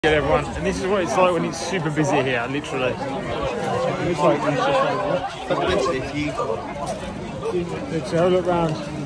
Get everyone, and this is what it's like when it's super busy here, literally. It's like fundamentally, if you let's have a look round.